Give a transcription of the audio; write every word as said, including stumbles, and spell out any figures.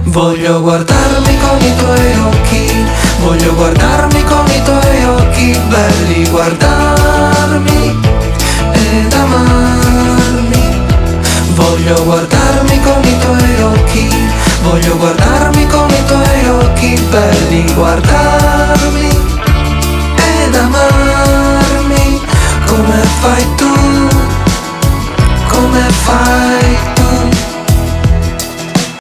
Voglio guardarmi con i tuoi occhi, voglio guardarmi con i tuoi occhi belli, guardarmi ed amarmi. Voglio guardarmi con i tuoi occhi,